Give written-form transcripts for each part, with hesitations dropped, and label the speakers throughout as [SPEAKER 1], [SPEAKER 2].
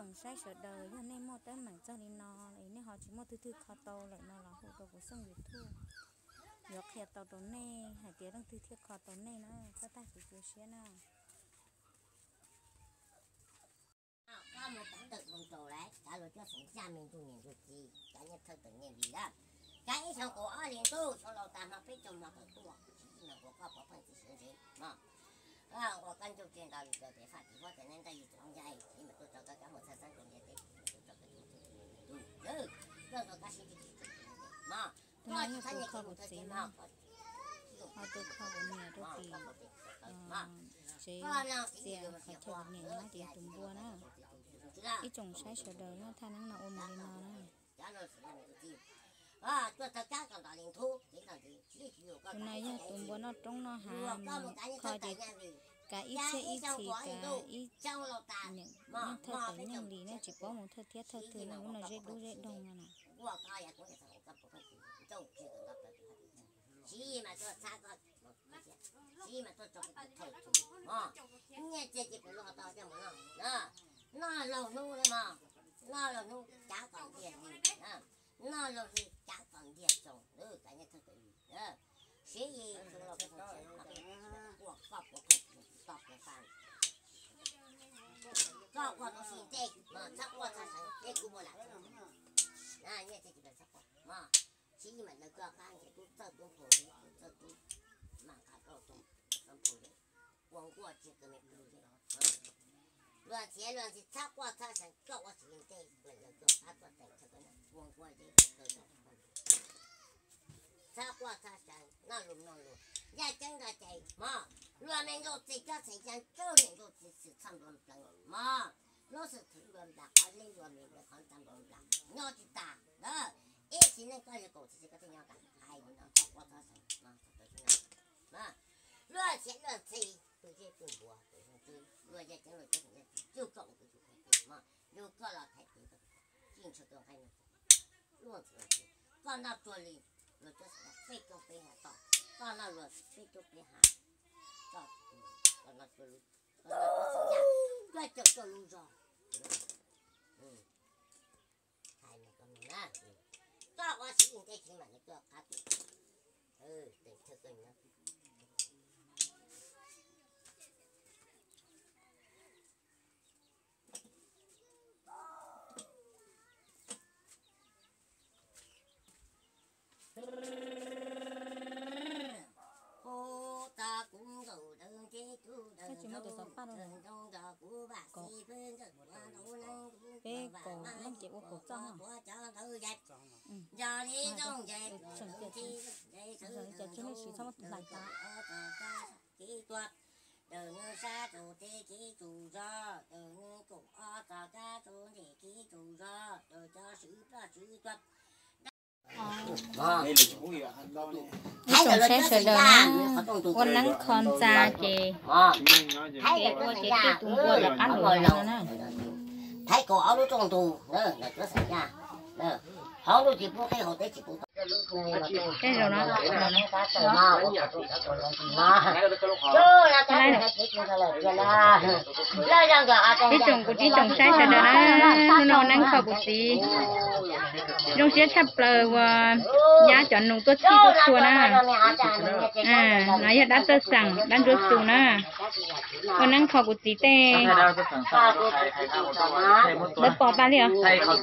[SPEAKER 1] trồng sai sợ đời cho nên mua tới mảng cho đi nó ấy nên họ chỉ mua thứ kho tàu lại nó là hộ tàu của sông Việt Thu giọt kẹt tàu tàu này hải kia đang thứ kho tàu này nó có ta chỉ chưa xé nào
[SPEAKER 2] có một tấm tự một tổ đấy cả rồi cho sống cha mình tu niệm được gì cả nhất thật tự nhiên gì đó cái sau cổ ở liền tu sau đầu ta học biết trong mặt tu là của có phần chỉ sửa gì mà我跟住轉到就地發展，我哋呢都要講嘢，因為都做到咁我親身講嘢啲，都做到都做到先至嘛，我親身亦都冇得點嘛，
[SPEAKER 1] họ tôi khâu nhà tôi thì chế tiền phải cho nhà nó tiền tùng bua nó ít trồng sai sợ đời nó tha năng nào ôm lên nó hôm nay nhá tùng bua nó trống nó hà kho thì cả ít thì cả ít những thơ cái những gì nó chỉ có một thơ thiết thơ thứ nó cũng là dễ đu dễ đông mà
[SPEAKER 2] chỉ mà tôi xa con chỉ mà tôi cho cái thầu thủ nghe chơi chỉ phải lo tao cho mà nó lâu nu đấy mà nó lâu nu chả còn tiền gì nó lâu nu chả còn tiền trồng nữa cái này thật sự xí gì tôi lo cái chuyện mà cuộc cọp của cọp của phàm cọp của nó xin tê mà chắc qua chắc sáng tê cũng mua lại nghe chơi chỉ phải chắc qua mà chỉ mà nó có cái gì cũng tự cũng phổ biến tự cũng mà cả đồ cũng phổ biến quăng qua chỉ cái mình phổ biến loạn chỉ chắc qua chắc sáng có qua chỉ mình đây mình là có phát qua thành cho cái này quăng qua chỉ chắc qua chắc sáng nó lùm ya chân là chạy mà loạn mình rồi chỉ có thời gian cho mình rồi chỉ sự tham luận mà nó sẽ thử luận đặt ở đây loạn mình là không tham luận đặt nó chỉ ta đó一时呢，嗰隻狗只係嗰啲樣咁，係唔同國家成嘛，特別係嘛，亂錢亂錢，對啲政府啊，對啲亂隻整亂隻嘢，就講佢就係嘛，又講了太多個，進出都係亂錢亂錢，講到做哩，亂就是非都非下到，講到亂非都非下，到講到做哩，講到做成呀，亂就做路咗，係咪咁樣啊？có quá sĩ những cái gì mà nó có cá tị để cho tôi nhớ cô ta cũng đủ đơn chế chú đơn trong đó của bà sĩ bên cái
[SPEAKER 1] cổ lắm chị cổ trong
[SPEAKER 2] giờ đi trong vậy
[SPEAKER 1] giờ chúng mình chỉ xong lại ta
[SPEAKER 2] kỹ thuật từ nơi xa từ thế kỹ chủ do từ nơi cổ o tạo ra từ để kỹ chủ do từ cho sự thuật
[SPEAKER 1] cái trồng xe sờ đời con nắng con già chị cái cô chị cái tùng bua là ăn rồi nữa
[SPEAKER 2] thấy cổ áo nó trong tù nữa là nó xảy ra họ nó chỉ bố cái họ tới chỉ bố
[SPEAKER 1] cái rồi nó
[SPEAKER 2] cái
[SPEAKER 1] trồng của chị trồng sai sờ đời nó nắng khâu bút gì trong xe thắp lờ và giá chọn nung tốt chi tốt chua na nãy đã tơ sẵn đang rửa sù na con nắng khâu bút gì tê đất bỏ ba liều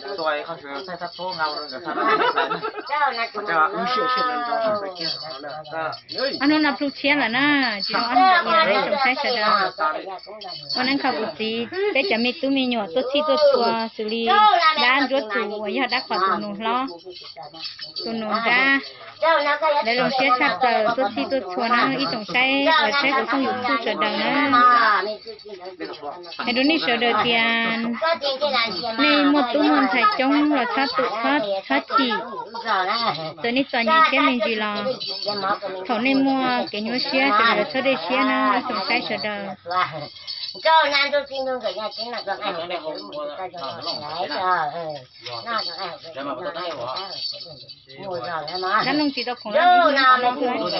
[SPEAKER 1] anh nó nạp lúc chia là na chỉ ăn nhà đấy trồng sai sờ đời con nắng khâu bút gì để chả mi tu mi nhỏ tốt chi tốt chua xử lý đã rửa sù và đã khỏi tụi nung lo tụi nung ra để lòng xe chặt tờ tốt chi tốt chua nó ít trồng sai ở sai cũng không dùng sờ đời nữa hay đôi ní sờ đời tiền này một tụ mình phải trông là sát tụ hết chỉ từ ní toàn gì xe mình gì là thầu nên mua cái nhúa xe từ đời sau đây xe nó trồng sai sờ đời
[SPEAKER 2] cho nam cho xin luôn cái nhà chính là cho ai học được một cái cho nó lấy cho nó cho ai học được ngồi rồi em nói
[SPEAKER 1] Đàn ông chỉ đọc không
[SPEAKER 2] đâu nào
[SPEAKER 1] nó
[SPEAKER 2] nó
[SPEAKER 1] cười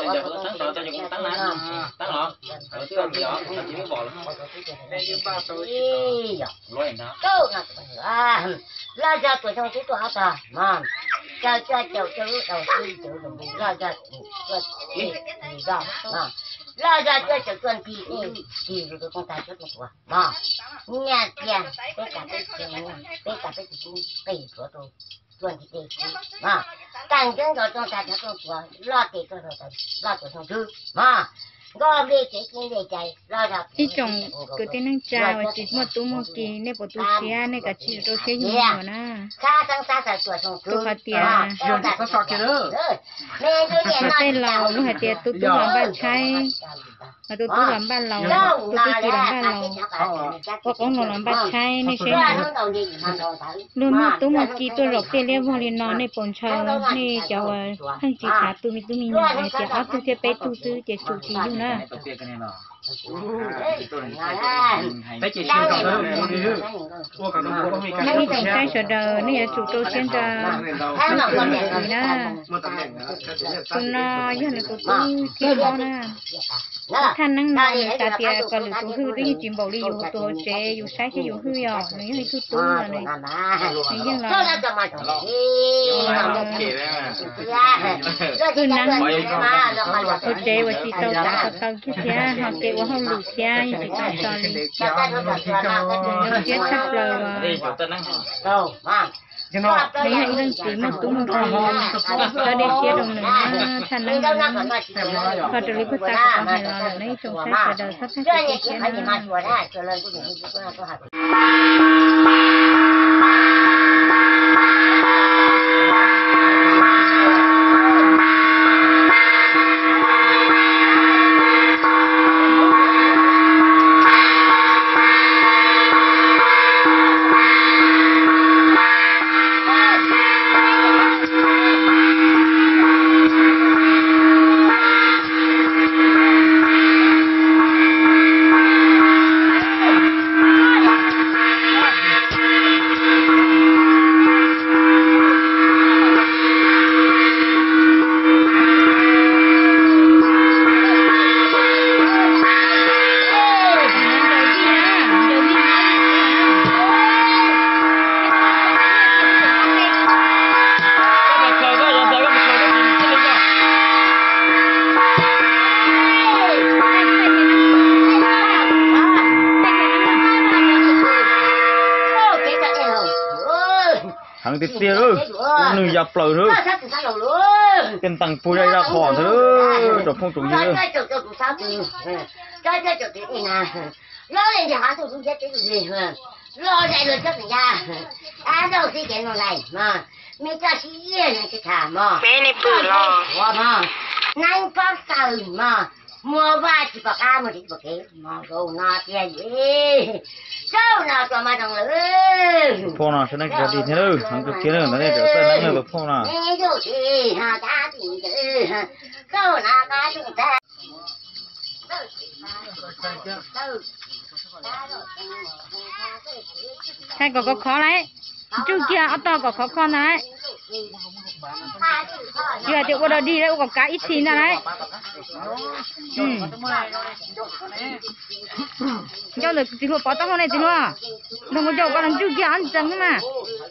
[SPEAKER 1] đâu là ra ra tuổi trong cái tuổi ta mà cho đầu tư đầu ra ra ra ra cho cho tuần thì rồi con tài chút một quả mà nhà tiền tất cả cái tiền của tôi tuần thì mà càng chân rồi con tài cho tôi lo tiền cho rồi lo cho xong thứ mà có về cái chạy ra đi chồng cứ tên năng chào chỉ một tú một kỳ nên bộ tú xia nên cả chị tôi xia nhiều na
[SPEAKER 2] xa sang xa xa tuổi xong thứ
[SPEAKER 1] tôi hạt tiền
[SPEAKER 3] Giờ có sọt kia nữa.
[SPEAKER 2] mẹ tôi tiền
[SPEAKER 1] tên lầu lúc hạt tiền tôi làm bàn chay mà tôi làm bàn lầu tôi chỉ làm bàn lầu có nó làm bàn chay nên sẽ luôn một tú một kỳ tôi lọc tiền liên quan đến nó nên bồn chờ nên cháu thằng chịขาtôiมีnhỏ này chị áo tôi sẽ bé tôiซื้อchị chủ chị luôn na
[SPEAKER 3] Đấy chỉ chưa còn đâu đi chứ. Ủa còn đâu cóมีการ
[SPEAKER 1] นี่เป็นใช้เสดอนี่ถูกตัวเช่นจะนี่นะคุณนอยันตัวตู้ที่เขานะท่านนั่งนอนตาเปียก็หรือตัวหื้อได้ยินจิมบอกได้อยู่ตัวเจอยู่ใช้แค่อยู่หื้อหยอกนี่ให้ทุกตู้เลยนี่ยังเราคือนั่งตัวเจว่าจีเตาตาเตาคิดเสียเขาเจว่าเขาหลุดเสียอย่างที่ตาจอนเลยเจ็ดทับเลย
[SPEAKER 3] Đi chỗ tên năng.
[SPEAKER 2] đâu mà
[SPEAKER 1] đấy là đơn chỉ một tú một kỳ cho đi chia đồng nữa thành năng và từ lúc ta có thể là lấy trong sách và đời sắp sách
[SPEAKER 2] chơi
[SPEAKER 1] chia
[SPEAKER 2] phải gì mà
[SPEAKER 1] nó
[SPEAKER 2] chùa đấy chùa lên có hạt
[SPEAKER 3] Thằng tiệt tiệt ơi, nương dập lờ nữa. Cái tầng pui đây ra khỏi nữa, rồi không trùng gì nữa.
[SPEAKER 2] lo lên thì hắn tôi cũng chết cái gì mà lo dậy rồi chắc nhà đâu thì cái này mà mình cho chị yên cái thả mà
[SPEAKER 1] bé này bự lo
[SPEAKER 2] mà nhanh có sờ mà mua ba chỉ bạc a mà chỉ bạc cái mà gầu na tiền gì sao nào cho mà thằng lữ
[SPEAKER 3] Phong nào sẽ nói cái gì thế nữa, thằng tiệt tiệt nữa, nó đây trở tên năng được phong nào.
[SPEAKER 2] nghe đâu thì ha ta thì sao nào ta chúng ta
[SPEAKER 1] thay có khó đấy trước kia ở to có khó con đấy chưa thì qua đi đấy có cá ít xin ra đấy cho được thì luôn bỏ tao này thì luôn đừng có cho con làm trước kia ăn chừng mà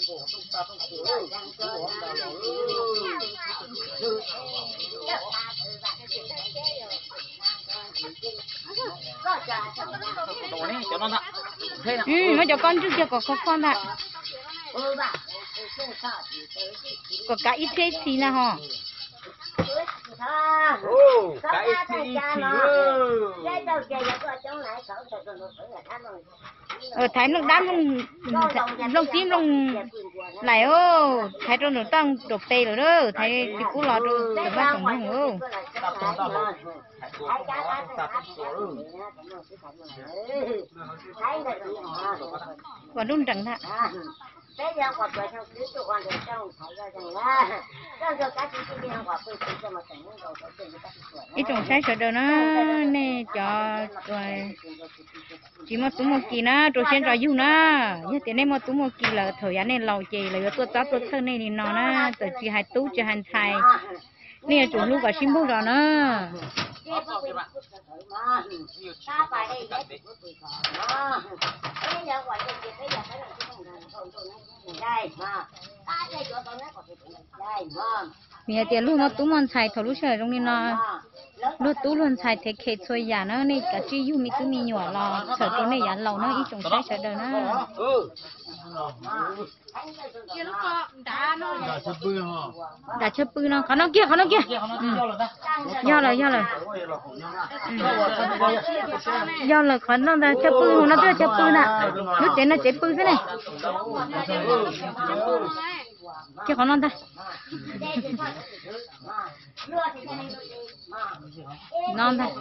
[SPEAKER 1] nó cho con trước kia có con ạ có cả ít thế gì nè hả
[SPEAKER 3] Cái gì
[SPEAKER 1] thái nước đá lông tím lông lại ô thái trong nó tăng đột tê rồi đó thái thì cú lọt rồi từ ba chồng không ô và đun chẳng hạn
[SPEAKER 2] 这样我做成制度完的整才要整啦，整个家庭这边我会这么整那个我自己在做。
[SPEAKER 1] ít trồng sai sợ đâu nó nè cho rồi chỉ một túi một kỳ nó rồi xem rồi dùng nó như thế này một túi một kỳ là thời gian này lâu chè là tôi chó tôi thân này thì nó nó từ chỉ hai túi chỉ hai thai nè chủ lúc vào sim bút rồi nó mẹ tiền lúc nó túi mòn xài thầu lúc trời trong đi nó lúc túi luôn xài thế kệ chơi giả nó này cả chi yêu mi túi mi nhỏ lò sợ chỗ này giả lầu nó ít trồng sai sợ đời nó đã chấp bự nó nó kia do là khó nó đã chấp bự nó chưa chấp bự nè lúc thế nó chấp bự thế này kia khó nó ta non thôi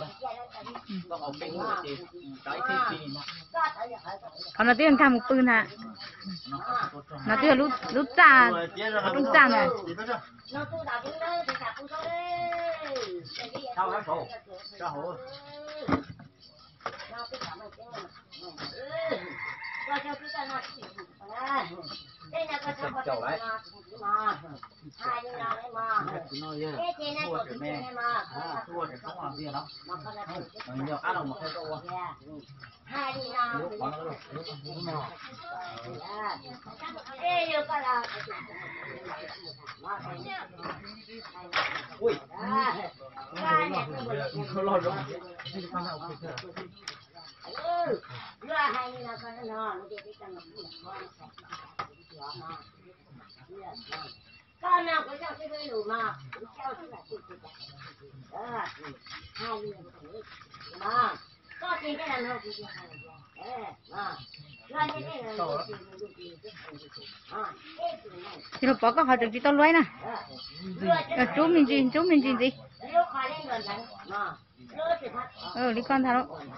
[SPEAKER 1] còn nó tiếng tham một bự nè nó tiếng lúc cha này con nào có cho cái đôi đủ mà theo chứ là tự tự đó hai người mà có tiền cái nào thì mà thì bỏ có họ được chỉ tao lấy nè chú mình gì đi con thằng đó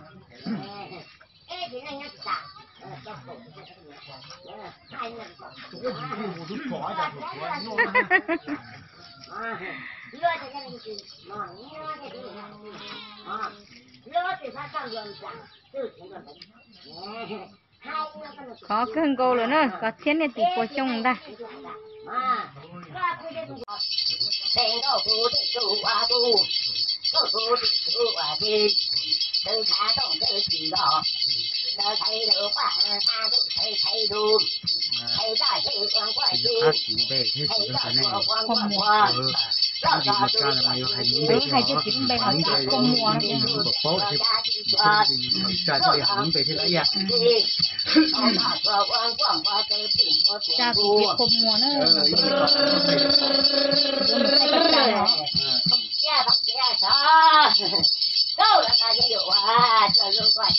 [SPEAKER 1] có cái hình cô nữa có thiên này tỷ của chồng ta hay chứ chỉ bên họ chỉ con mua cha cũng biết con mua nữa đâu là cái gì à trời ơi coi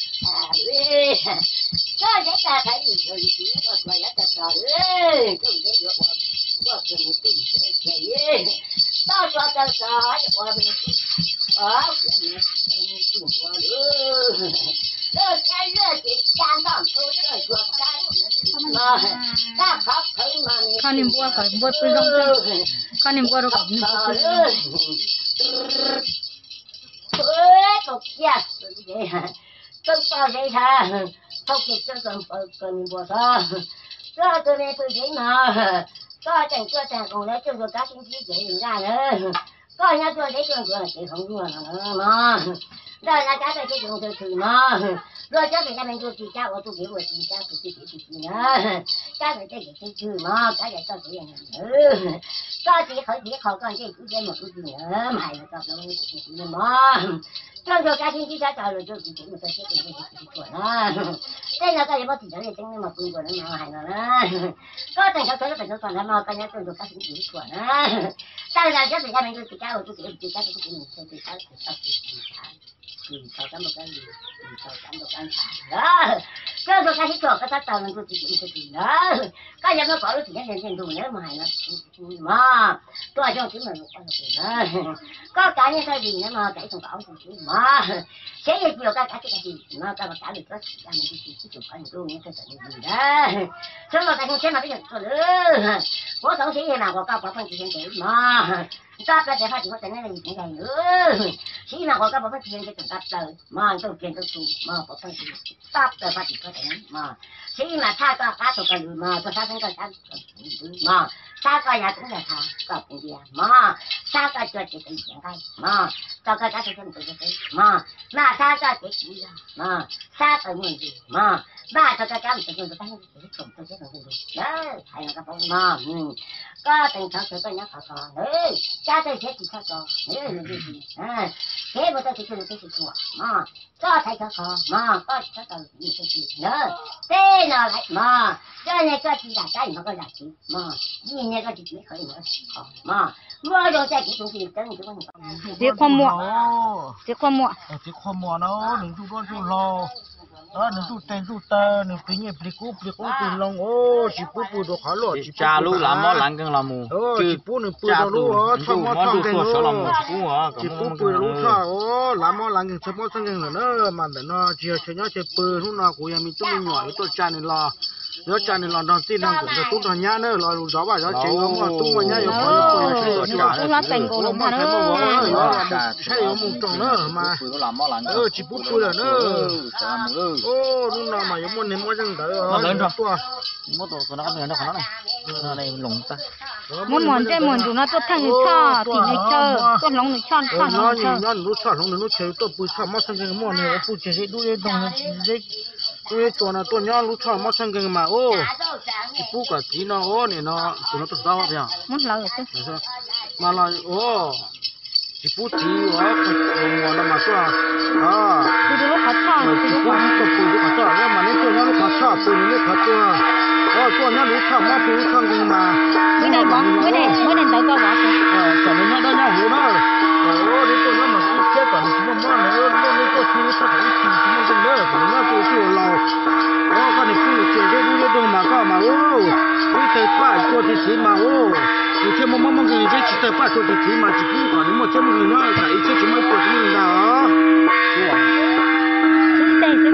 [SPEAKER 1] có cái ta phải gì rồi chỉ có coi cái ta rồi cái gì rồi qua cái một tí cái tao cho tao qua bên ở cái này qua nữa đó cái gì can đó tôi rồi qua cái mà ta khóc thấy mà con niệm qua khỏi bớt bên trong con niệm qua đâu cả niệm qua cục kia vậy hả tôi sao vậy hả không kịp cho cần bùa sao đó tôi này tôi thấy mà có chẳng còn lấy cho các chính trị chạy ra nữa có nhà tôi thấy tôi chỉ không đua mà đây là cái tôi dùng từ từ mà rồi cho người ta mình tôi chỉ cha tôi biểu tôi chỉ cha tôi chỉ nữa cha người ta chỉ từ mà cái này tôi chỉ có chỉ khỏi con cái cái một cái gì nữa mày là tao nó chỉ mà cho cái chính trị cha rồi tôi chỉ một cái cái của nó đây là cái gì mà chỉ là cái mà phương của nó mà hay nó có thành cái phải nó còn mà cái nhà tôi được cái chính trị của nó đây là cái người ta mình tôi chỉ cha tôi chỉ cha tôi chỉ cha
[SPEAKER 2] sau cán một cái gì sau cán một cái đó cái tôi cái chỗ cái ta tao mình tôi chỉ cái gì đó cái nhà nó có lúc thì nhân đủ nữa mà nó mà tôi cho chúng mình một có cái như cái gì nữa mà cái thằng cậu mà thế thì nhiều cái gì mà cái mà cả được cái mình chỉ chụp cái luôn những cái gì đó xong rồi cái thế mà bây giờ có sống sĩ nào có cao có phân chỉ hiện mà ta cái phát triển có tính là gì cái này nữa sĩ nào có cao có phân chỉ hiện cái tập đời mà tôi tiền tôi tu mà có phân chỉ tập đời phát triển có tính mà sĩ mà tha có cá tôi cần mà tôi tha cũng cần tha mà tha có nhà cũng là tha có cũng gì mà tha có cho chị cái gì cái mà cho cái tôi chân tôi cái mà tha có cái gì mà tha có người gì mà cho cái mình tôi cái chồng tôi chết rồi đó hay là cái phong mà có tình trạng sự có nhắc họ đấy cha tôi chết thì sao có đấy là gì thế mà tôi chỉ được cái sự của mà có thấy họ mà có những cái gì nữa thế nào lại mà cái này có chỉ là cái mà có là chỉ mà gì này có chỉ khởi nữa mà mua đồ chạy chỉ cũng chỉ cái cái
[SPEAKER 1] tiếc khoa mua
[SPEAKER 4] nó đừng tu con tu lo đó đừng tu tên tu tơ đừng tí nhẹ pliku từ lòng ô chỉ pu đồ khó lột
[SPEAKER 3] cha lu làm món lăng cưng làm mù
[SPEAKER 4] chỉ pu nửa pu đồ lu ó thằng món thằng cái chỉ pu lu thà ó làm món lăng cưng chấm món thằng cái nữa mà để nó chia nhớ chia pu lúc nào cũng mình chúng mình nhỏ tôi cha này lo nhớ cha này lo nó tin thằng cũng tu nó nhá nữa lo gió bà gió chén nó tu mà nhá có
[SPEAKER 1] tu nó thành cổ lồng mà nó
[SPEAKER 4] ใช่เอามุงตรงเนอะมาchỉ pu là nữa ô lúc nào mà giống món món chẳng tớiตัว
[SPEAKER 3] món tụi nó có nó còn nó này lủng ta
[SPEAKER 1] muốn tụi nó tốt thằng người cho thì người chờ tốt lóng người cho
[SPEAKER 4] nó nó cho nó chơi tôi bùi cho mất sang cái món này bùi chơi đuôi đồng đuôi tôi nhon lúc cho mất sang cái mà ô chỉ bùi cả tí nó ô này nó tụi nó tự sao vậy
[SPEAKER 1] muốn lâu rồi chứ
[SPEAKER 4] mà là ô chỉ bùi tí ó cái nó mà sao
[SPEAKER 1] tôi lúc khó cho
[SPEAKER 4] chỉ bùi lúc khó cho nhưng mà nếu tôi nhon lúc khó cho bùi lúc khó cho tôi nhon lúc cho mất bùi lúc sang cái mà
[SPEAKER 1] mới đây tới câu bỏ
[SPEAKER 4] chẳng nên nó đâu nhau hiểu đó đi tôi nó mà cũng chết còn chúng nó nữa nó tôi chưa có phải chỉ chúng nó không nữa còn nó tôi chưa lâu con này cứ chơi cái đuôi đông mà có mà đi tới phải cho thì chỉ mà你这么给你这几袋饭做的起码几不管你么这么个那才一切什么不知道啊？是吧？
[SPEAKER 1] 对对。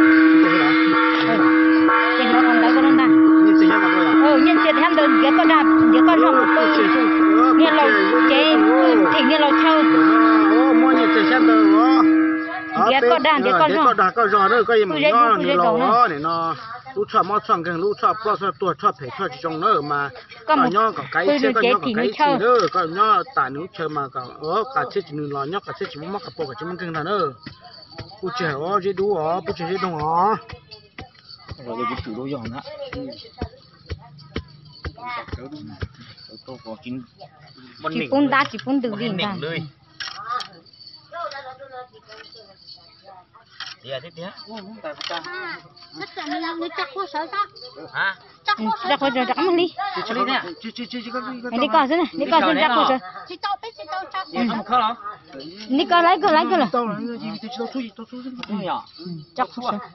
[SPEAKER 1] 这个看到个人呐。
[SPEAKER 4] 你怎样那个呀？
[SPEAKER 1] 你这他们一个那一个上不你老这挺你老抽。
[SPEAKER 4] 么你这下的
[SPEAKER 1] 一个蛋
[SPEAKER 4] 个肉的个也没有你老你呢。lúc chọn món chọn gần lúc chọn bao giờ tuổi chọn phải chọn chỉ trong nữa mà có nhau có cái chơi có nhau có cái gì nữa có nhau tại nước chơi mà có cả chơi chỉ lo nhau cả chơi chỉ muốn mắc cả bộ cả chỉ muốn cưng là nữa bút trẻ ó dễ đủ ó bút trẻ dễ đông ó
[SPEAKER 3] rồi cái chủ đồ giòn á tôi có chín
[SPEAKER 1] chỉ phun từ gì ra
[SPEAKER 3] dạ thế nhá
[SPEAKER 1] nó chắc quá sợ ta hả chắc quá rồi chắc lắm đi đi coi xem này đi coi xem chắc quá rồi đi coi lấy là chắc quá rồi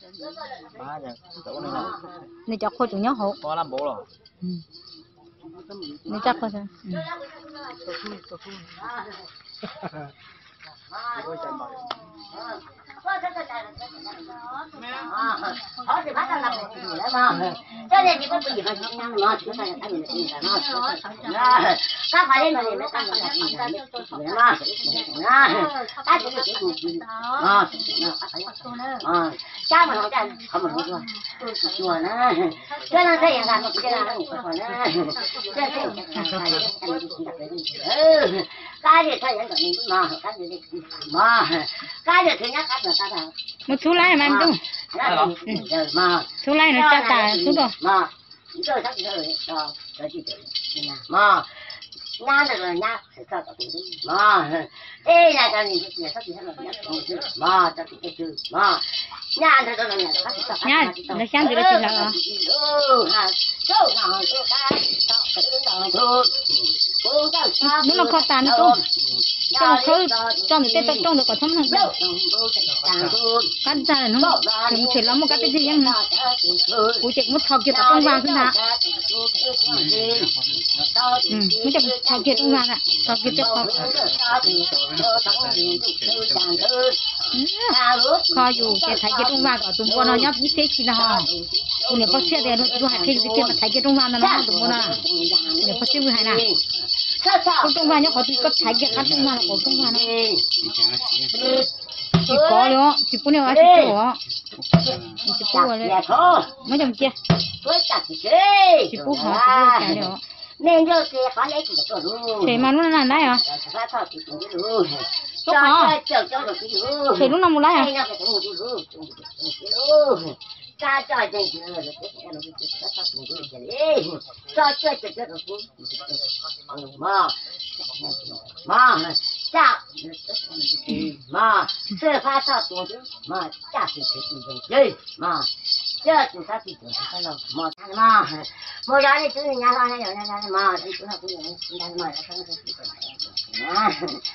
[SPEAKER 1] đi chắc quá chủ nhớ hộ
[SPEAKER 3] có làm bố rồi
[SPEAKER 1] đi chắc quá rồi
[SPEAKER 2] họ thì bắt làm một chuyện nữa mà cho nên chỉ có bây giờ nó chỉ có cái gì là nó các phải lên rồi mới tăng là gì là nó ta chỉ cái gì cha mà nói rằng không mà nói chùa nó cho nên thấy rằng một cái là nó còn nó cái gì thấy rằng mà cái gì mà cái gì thứ nhất cái là ta là
[SPEAKER 1] một số lại mà anh
[SPEAKER 2] mà
[SPEAKER 1] số lại nó chắc cả số rồi
[SPEAKER 2] mà rồi chắc rồi mà nha rồi nha sẽ cho tao đi mà ê là cho mình cái sắp thì hết rồi mà cho cái chữ mà nha rồi rồi nha
[SPEAKER 1] nó sáng thì nó chỉ là nó là kho tàn không cho một khơi cho một cái tết trong được có thấm hơn cắt ra nó chúng chuyển lắm một cái gì nhá cú chạy mất thao kia trong vàng thế nào mất chạy thao kia trong vàng ạ thao kia tiếp thao kho dù cái thái kia trong vàng ở tụm con nó nhấp như thế chỉ là họ nếu bác sĩ để nó hai cái gì kia mà thái kia trong vàng nó tụm con à nếu bác sĩ vừa hay nào trong vàng nhá có cái thái kia cắt trong vàng là có trong vàng chỉ có đó chỉ có nhiều ai chỉ có đấy mấy chồng kia chỉ có họ chỉ có đó
[SPEAKER 2] nên rồi thì có lấy chỉ có luôn
[SPEAKER 1] thế mà nó là đấy à
[SPEAKER 2] cho
[SPEAKER 1] thế lúc nào một lấy à
[SPEAKER 2] cha cho đây mà cha mà sơ phát thọ tổ chức mà cha thì gì mà giờ chúng ta thì chúng ta mà mà giờ này chúng nhà lo này mà chúng ta cũng đang mà không mà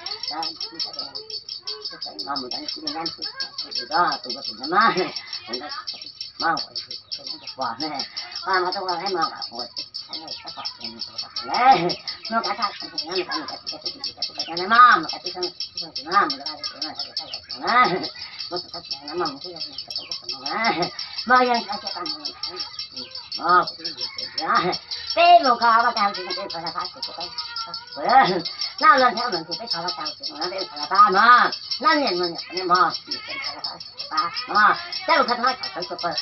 [SPEAKER 2] mình đang suy nghĩ cái đó tụi nó mà quả này mà trong đó em mà hồi cái này các bạn này nó cả thằng nó cái mà cái thằng nó mà yang cái thằng cái một cái vào cái cái phải là phát cái nào lần theo lần thì phải vào cái nó để phải là ba mà năm年mình mà mà cái một cái thằng phải cái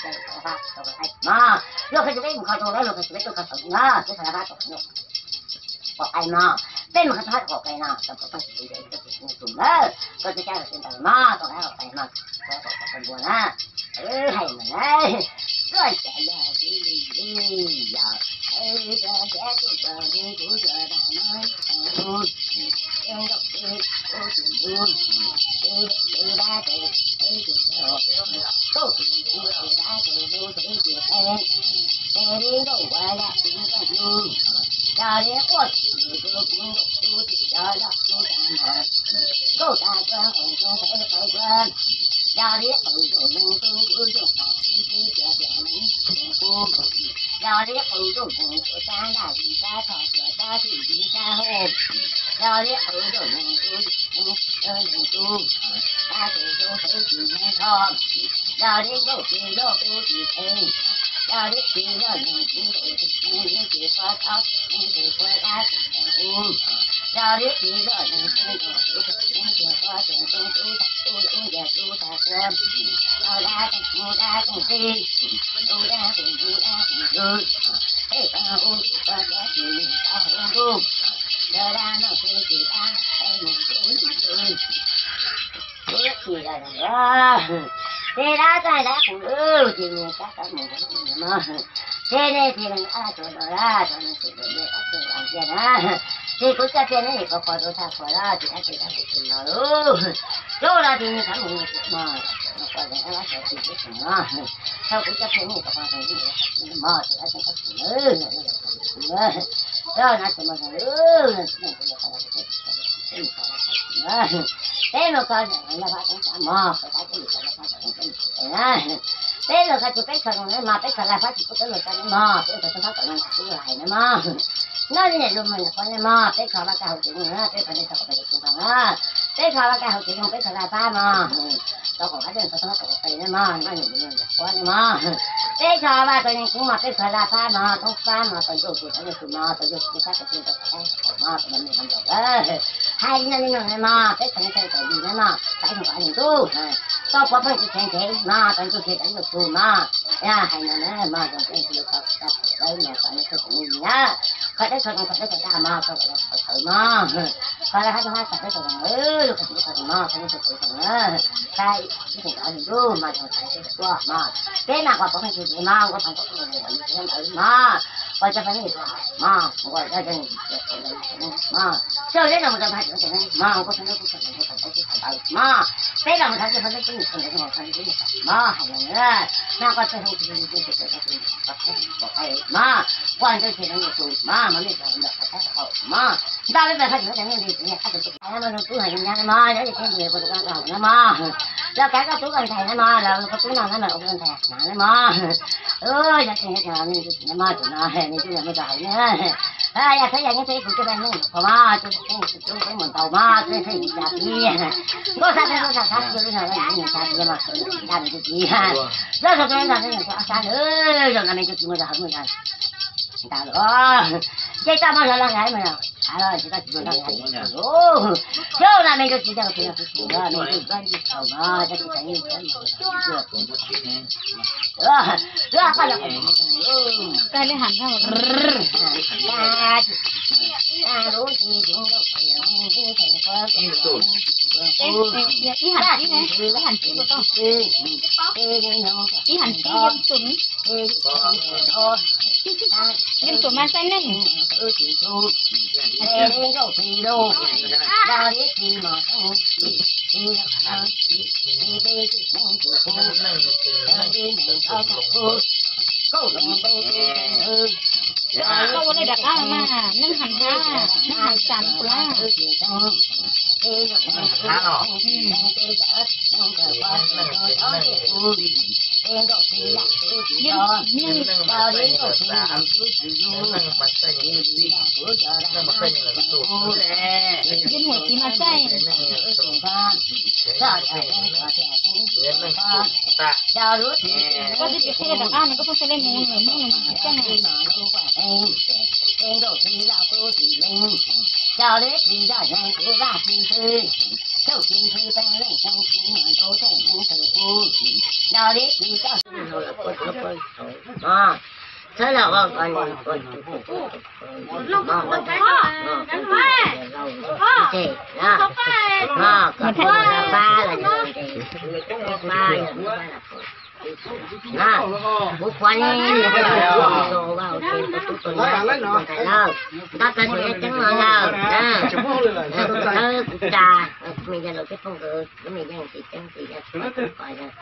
[SPEAKER 2] mà lúc cái cái một cái rồi lúc cái cái cái nó cái phải là ba cái có ai mà bên một cái có cái nào trong cái cái dùng đó có cái cái là mà có cái mà có cái buồn á hay mà đấy rồi chạy ra đi giờ ấy ra sẽ tụi giờ đi tụi giờ đã nói em đọc ba đi đâu qua là tiếng cái vui ra đi qua cũng ra là cô ta cho không phải quen ra đi ở rồi mình cứ giờ đi ở rồi mình ta là gì ta thọ ta thì gì ta hồn giờ đi ở rồi mình cứ ta thì không thấy gì hay thọ giờ đi đâu thì thấy giờ đi thì giờ mình cũng chỉ qua thọ thì qua ta thì giờ đi thì giờ mình cũng chỉ qua thì cũng ta quên giờ ra cũng đi ra hey ta ôn ta đã chỉ ta hôn luôn giờ ra nó thì ta mình cũng thì là thế đã cái đã cũng thì mình chắc chắn mình cũng mà thế này thì mình rồi đó cho nên thì mình sẽ làm chuyện á thì cũng cho chuyện này có khó đâu thôi là thì anh chị ta cũng nói luôn chỗ là thì mình thấy mình mà nó qua đây nó sẽ thì cái nó sau cũng cho chuyện này có khó gì mà thì anh ta cũng nữa đó nó chỉ mà thế mà coi là phải cũng mà phải cái gì là thế là cái cái phần mà cái phần là phải cái là cái mà cái phần phải cái lại nữa mà nó như vậy luôn mình còn mà cái phần là cái hậu chuyện nữa cái phần này có phải cái phần á cái phần là cái hậu chuyện không cái phần là ba mà đâu có cái phần nó có cái nữa mà nó nhiều nhiều quá mà cái phần là cái cũng mà cái phần là ba mà không ba mà phần chỗ cái mà phần chỗ cái cái mà mình làm được đấy hai nhân mà cái phần cái gì nữa mà cái không phải nhiều đâu có có phải cái thế mà phần chỗ cái đánh được mà ya hai nhân mà trong cái điều khác đấy mà phải cái cũng gì á cái đấy thôi cái cái mà cái mà cái hai cái cái mà cái cái đó mà trong cái đó mà cái nào có phải cái mà có phải cái mà coi cho phải mà gọi ra đây mà sau đấy là một phải cái mà có phải cái mà cái là một cái phải cái mà hay là nó có thể mà quan trọng thì là mà mình phải được cái mà 到了他就在那里面，他就他们都很人家的嘛，人家天天不是干搞的嘛，要改个主管台的嘛，然后个主管他们主管台拿的嘛，要天天你就他妈就拿，你就怎么搞呢？哎呀，他呀，你这不这边弄好嘛，就是跟我搞嘛，这是你家的，我啥他就是想让你家的嘛，家里就急，要是跟人家人家说啥让他们就怎么着怎么着。大佬，这大帮人来没有？啊，这个基本上还有哦，就那边就几家个朋友不行了，那就专去炒嘛，这个生意真好，快点，
[SPEAKER 1] 该来喊他了。一喊鸡呢？一喊鸡不到。一喊鸡要准。em tụi mà xanh lên câu này đặc á mà nâng hẳn ra nâng hẳn sẵn quá dân hội chỉ mà say có đi chơi là đặc á nó có phải lên mùi nữa mùi nữa chắc này chào đấy thì ra nhà của bà thì thư châu thì thư ta lấy trong khi mà đâu thể nên tự phụ chào đấy thì chào à thế là con lúc con thấy đánh hoa chị đó mà con thấy là ba là ba là bố quan đồ vào tiền của tôi là ta ta sẽ trắng rồi nào trà mình ra được cái phong cửa mình ra thì trắng thì ra phải là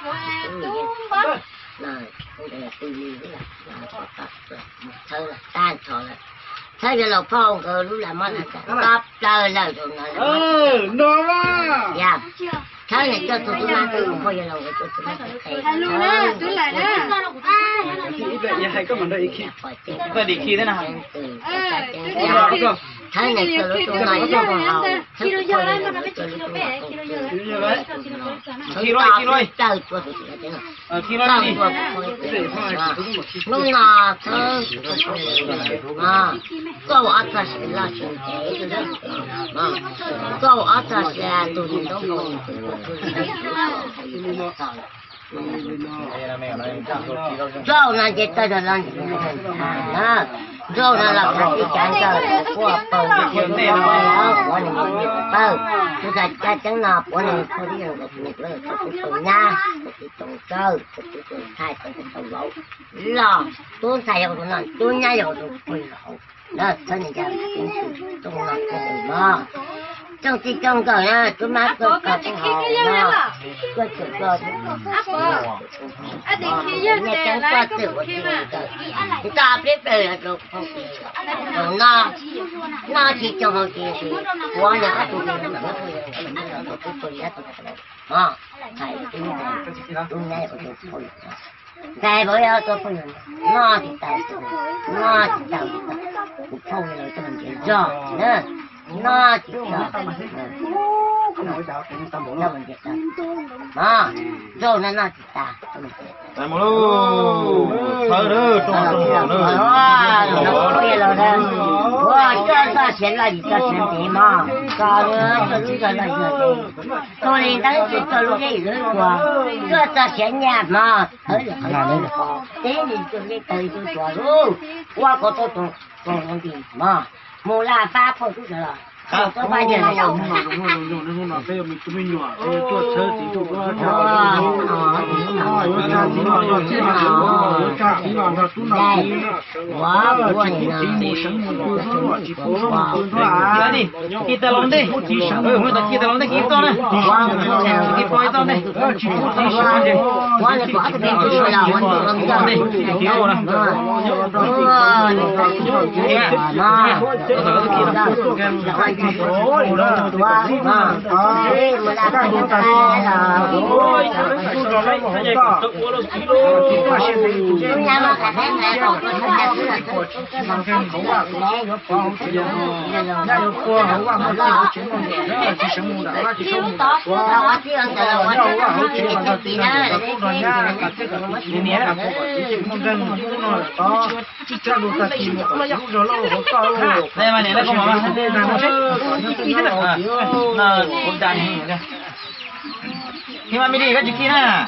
[SPEAKER 1] này không phải là tư duy là thơ là tan thọ là thế giờ là phong cửa lúc làm ăn là trời lời rồi
[SPEAKER 4] nó mà
[SPEAKER 2] dạ thế này cho tụi nó tự coi giờ là cho tụi nó
[SPEAKER 4] vậy hay có vấn đề khi
[SPEAKER 3] vậy thì khi thế nào
[SPEAKER 2] thế này cho tụi nó cho bọn họ
[SPEAKER 3] khi rồi
[SPEAKER 2] trời
[SPEAKER 3] khi rồi đi
[SPEAKER 2] lúc nào thơ câu ở ta sẽ là chuyện thế câu ở ta sẽ tụi nó không rau là chết tới rồi rau là phải đi chán rồi của bầu của nó của mình bị bầu chúng ta cha chẳng nào của này thôi đi rồi mình lấy cái nha cái trồng cơ cái thay cái trồng lẩu lò tôi thay vào nó tôi nhai vào tôi quỳ lẩu đó cho nên cha trong lòng cái mà trong khi trong cờ nha tôi mát tôi cờ trong hồ nó tôi chụp cờ nghe chẳng qua tự chúng ta biết về là được không nó chỉ trong hồ kia thì quá nhà tôi thì nó tôi thầy tôi nghe của tôi thầy bây giờ tôi phải nó thì tao thôi rồi tôi mình cho nữa nó chỉ rồi nó chỉ ta
[SPEAKER 3] tại một lúc thơ đó trong
[SPEAKER 2] cho ta xem là gì cho xem thế mà cho nữa cho lúc là gì tôi nên đang chỉ cho lúc cái nữa qua cho ta xem nhà mà thấy là thế thì cho cái thời tôi qua luôn qua có tôi còn gì mà mua la ba thôi cũng được có bao giờ là đâu quá buồn
[SPEAKER 3] đi kita long đi mới ta kita long đi kita nè kita coi tao nè
[SPEAKER 2] quá là quá cái chuyện là hoàn toàn không
[SPEAKER 3] đi kiểu nè đây mà này nó không mà nó cũng đàn khi mà mình đi cái gì kia nè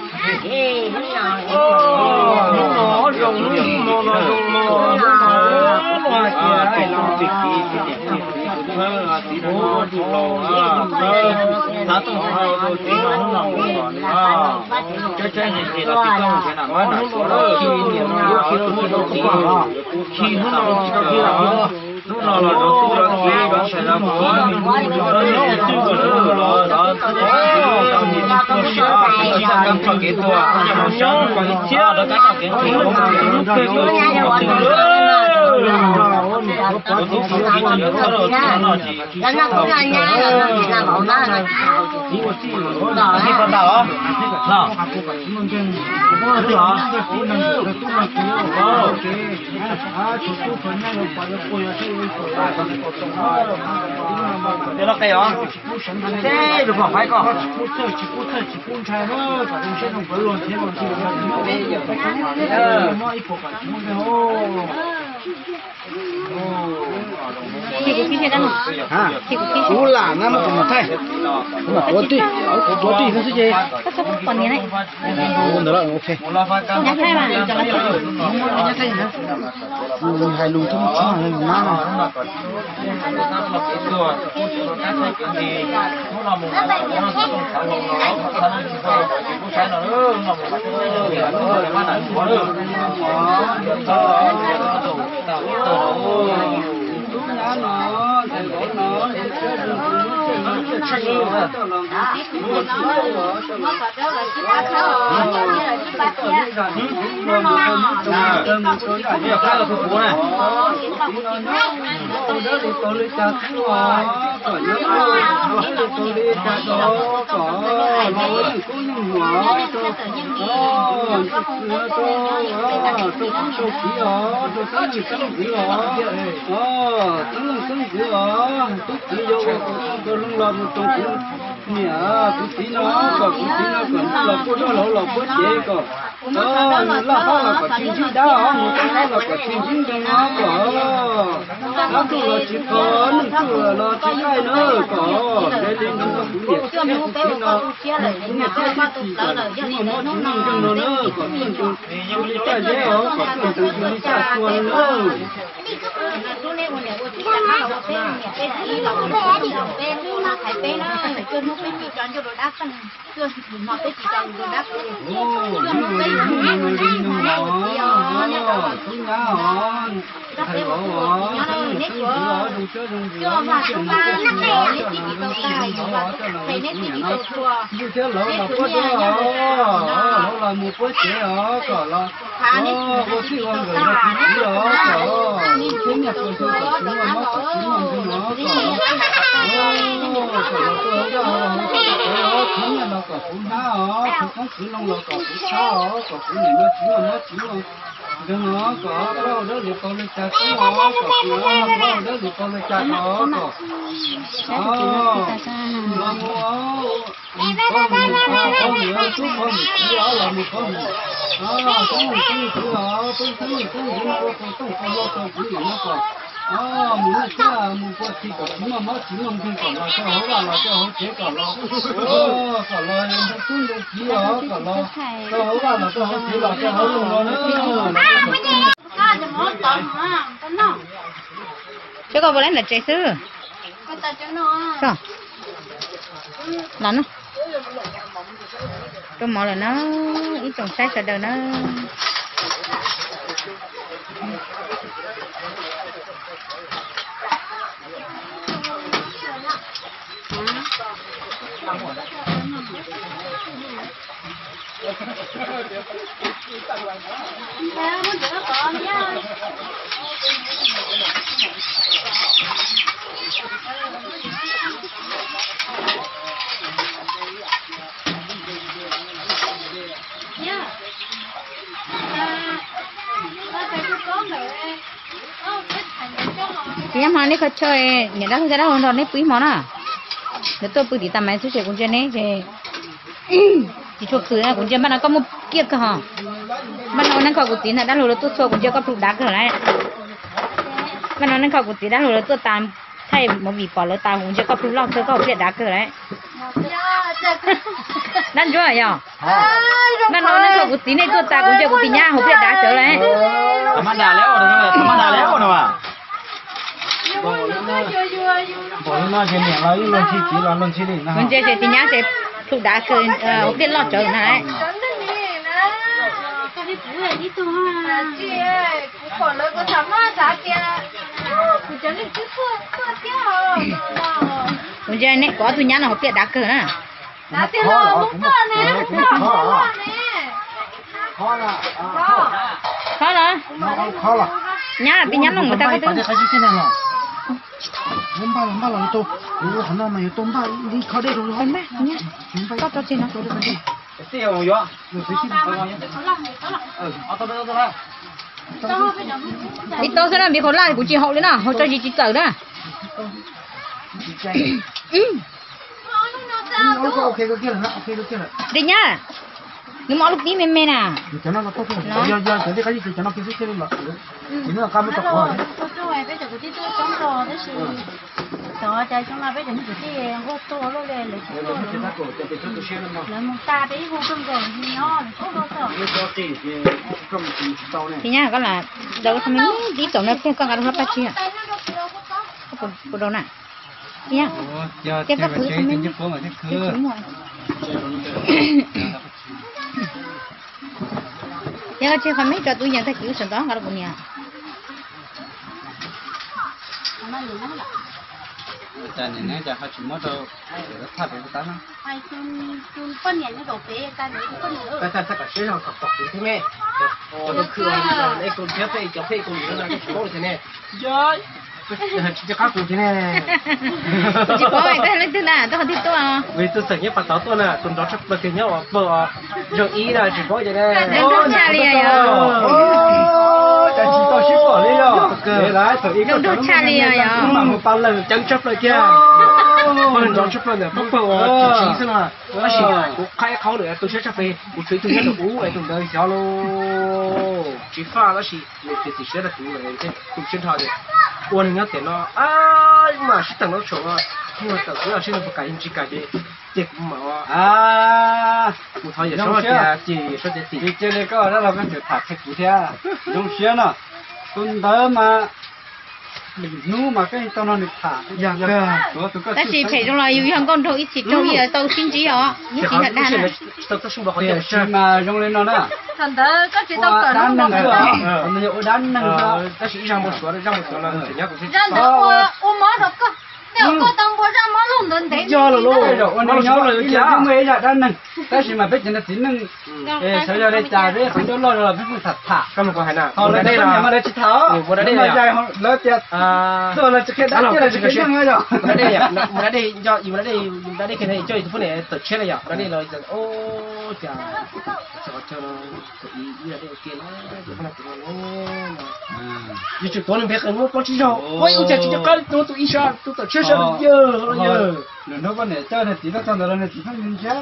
[SPEAKER 3] để nó cây đó thế được không phải con
[SPEAKER 1] chị cũng kia đang chị cũng kia
[SPEAKER 4] cú là nó mà còn thay mà có tí nó sẽ gì
[SPEAKER 1] có sắp còn như này
[SPEAKER 4] đó là ok
[SPEAKER 1] nhắc thay mà cho nó
[SPEAKER 4] nhắc thay nữa mình hay lùi thông chó lên má này đừng nó có đâu đó được con chặt nó có đâu đó được con chặt nó có nó con nhớ chú con chỉ ở là một con con chỉ ở mình sẽ mình có chỉ có chỉ mà chỉ không tin còn là cho họ là cho họ chế còn là còn là những cái chuyện gì đó còn là cho họ là cho họ chế là cho họ luôn nữa
[SPEAKER 1] chứ còn vừa nãy là chạy sư sao là nó trong mỏ là nó ít trồng sai sợ đời nó thì em hỏi nó có chơi người ta không ra đâu rồi nó quý món à nếu tôi bự thì tầm mấy số trẻ cũng chơi nấy thì chụp cứ là cũng chơi mà nó có một kia cơ hả mà nó năng khẩu của tí là đã lừa tôi xô cũng chơi có phụ đá cơ này mà nó năng khẩu của tí đã lừa tôi tạm thay một vị bỏ lỡ tạm cũng chơi có phụ lọc chơi có phụ đá cơ đấy đang chơi à mà nó năng khẩu của tí này tôi tạm cũng chơi của tí nha hộp phụ đá cơ đấy
[SPEAKER 3] mà đà léo rồi mà đà léo rồi mà
[SPEAKER 4] bỏ nó trên miệng là luôn chi đi
[SPEAKER 1] mình chơi thì nhá chơi phụ đá cơ hộp phụ lọc chơi này bây giờ này có tụi nhá nó biết đá cờ nè khó là nhá bị nhá nó người ta có thứ
[SPEAKER 4] lâm ba là tôi hôm nay mày tôm ba đi khó đây rồi
[SPEAKER 1] em bé nhá có cho chị nó
[SPEAKER 3] tiêu rồi đó
[SPEAKER 1] đi tôi sẽ làm việc còn lại của chị hậu đấy nào hậu cho chị cởi đó
[SPEAKER 4] ok cái kia là
[SPEAKER 1] đi nhá nhưng mà lúc tí mềm mềm nè
[SPEAKER 4] cho nó tốt hơn giờ cái gì cho nó kia là chỉ nó cam tóc rồi
[SPEAKER 5] đó chạy trong là bây giờ những cái hộp to nó lên lấy một ta đấy hộp trong rồi nó
[SPEAKER 1] thì nhá có là đâu thằng mình đi tổng nó cái con gà nó bắt chi à của đâu nè nhá cái các thứ thằng mình giờ chơi không mấy trò tôi nhận thấy kiểu sườn đó cả đâu nhà
[SPEAKER 4] cho nên nãy giờ họ chỉ mất đâu để nó thắt được cái nó
[SPEAKER 5] ai chun phân nhảy nó đổ phế ta nữa phân nữa
[SPEAKER 4] ta cả chế nào cọc thế mẹ nó cứ đây con chế phê cho phê con nữa là cái thế này trời chỉ các cụ thế này
[SPEAKER 1] chỉ có vậy thôi lên từ nào tôi không thích tôi à
[SPEAKER 4] vì tôi sợ nhất bắt tao tôi nè tôi đó chắc bật tiền nhau vợ rồi ý là chỉ có vậy đây
[SPEAKER 1] đúng cha liền à
[SPEAKER 4] chẳng chỉ tao ship bỏ đi rồi để lái tự ý
[SPEAKER 1] đúng cha liền à
[SPEAKER 4] mà một bao lần chẳng chấp lại kia mình đó chấp lại nè bốc bầu chỉ xem là nó chỉ cũng khai khẩu nữa tôi sẽ chấp về một chuyện tôi nhất là uống vậy tôi đời sao luôn chỉ pha nó chỉ thì sẽ là tụi này cái tụi trên thọ thì uống nhớ tiền nó mà sẽ tặng nó chỗ nhưng mà tặng nó sẽ là một cái gì cả gì tiền cũng mà một thời giờ sau thì chỉ sẽ để tiền trên này có đó là cái việc thạc cụ thể đúng chưa nè tôi đỡ mà nu mà cái tao nó được thả dạ
[SPEAKER 1] ta chỉ phải trong là yêu hàng con thôi chỉ trong gì tàu xin chỉ họ những chỉ thật đàn
[SPEAKER 4] tao xin bảo họ chỉ mà trong lên nó nè
[SPEAKER 5] thằng đó có chỉ tao cần
[SPEAKER 4] đan năng nữa nhiều đan năng nữa ta chỉ ra một số là chỉ nhắc cũng
[SPEAKER 5] ra được ôm máu được cơ nếu có tông bố ra máu luôn đến thế
[SPEAKER 4] cho là luôn rồi anh nhớ là cái mấy là đan năng ta chỉ mà biết chuyện là tính năng sau giờ đây trà đấy không cho lo là biết thật thả cái một cái này nè còn đây là mà đây chỉ tháo vừa đây là lớp chết rồi là chỉ cái đan là chỉ cái gì rồi đây là mà đây doอยู่đây cái này chơi phút này tự chết rồi đó đây là ô chà cho ý là đây kia nó không là như chuyện tôi làm việc nó có chỉ rồi ôi ôi chà chỉ cho tôi tụi isa tôi tự chết rồi giờ nó vấn đề chơi này chỉ nó trong đó này chỉ nó nhìn giá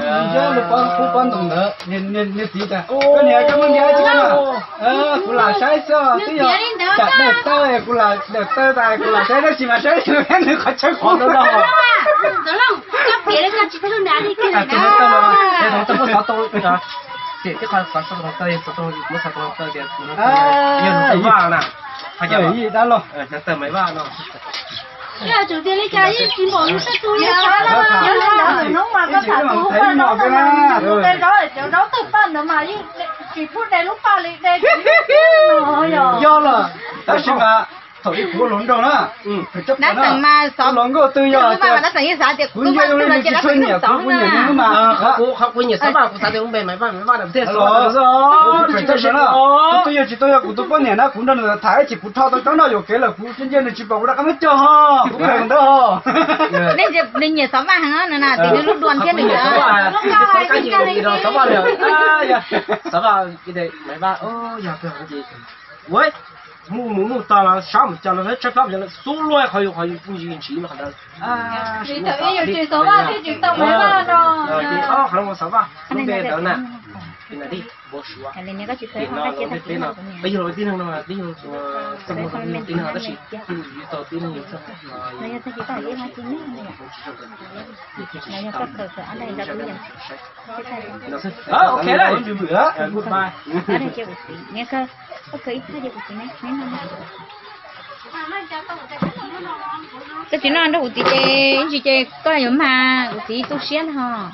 [SPEAKER 4] nó quan trọng nữa nhìn tí ta cái này cái vấn đề chỉ là cũng là sai sao tí rồi chặt đẹp tơi cũng là đẹp tơi tài cũng là sai đó chỉ mà sai nó cái nó khó chơi khó đâu đâu
[SPEAKER 5] đó là các bé nó chỉ phải đá đi cái này
[SPEAKER 4] đó để nó tâm có tôi thì cái khoản khoản tôi mới sao tôi thì nó nhiều nó vào nè phải cái gì đó luôn nó tầm mấy vào nó
[SPEAKER 5] 呀，酒店里家一起忙就晒猪呀，有人有农嘛个茶猪饭农嘛，在绕豆饭的嘛，一举铺在路把里在，哎呀，
[SPEAKER 4] 要了，但是嘛。头一锅笼中了，
[SPEAKER 1] 那等嘛少，
[SPEAKER 4] 能够都要，
[SPEAKER 1] 那等一啥的，
[SPEAKER 4] 关键就是你去年过年嘛，
[SPEAKER 6] 好过年3万，啥的我买的不太少。
[SPEAKER 4] 这是了，都要去都要过多过年了，过年了太起不炒到刚到又给了，过春节的去把我那他们叫哈，不可能的哈。
[SPEAKER 1] 那年3万哈，那等于路段天的
[SPEAKER 6] 3万，赶紧给到3万了，哎呀，3万给他买吧，哦呀，不要紧，喂。木到了下午讲了，他吃饭不讲了，所来还有你运气嘛，好像啊。
[SPEAKER 5] 你头也有最少吧，最最少买吧咯。
[SPEAKER 6] 好，还我3万，弄得到呢，那里没说啊。
[SPEAKER 1] 那个就可以放在街头上。
[SPEAKER 6] 哎呦，顶上了，顶上说怎么顶上的是，遇到顶上有什么？
[SPEAKER 1] 那要自己到地方去弄的呀。那要可安排着都样。
[SPEAKER 6] 好 ，OK 了，Goodbye。
[SPEAKER 1] 那你就不行，你看。可以，他就不行呢，没弄。cái chuyện nó ăn đâu thì chơi có nhiều mà thì tôi xén ha.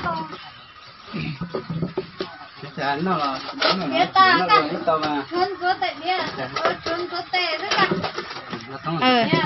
[SPEAKER 4] Chán nó là
[SPEAKER 5] biết ta, chun có tệ biết, chun có tệ rất là.